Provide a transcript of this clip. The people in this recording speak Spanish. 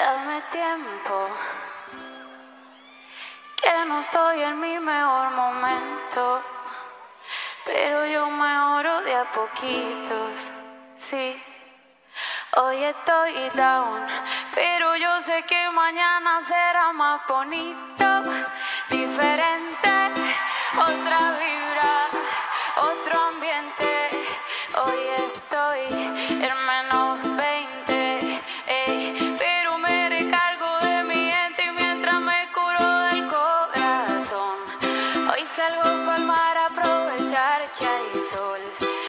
Dame tiempo, que no estoy en mi mejor momento, pero yo mejoro de a poquitos, sí. Hoy estoy down, pero yo sé que mañana será más bonito, diferente, otra vida.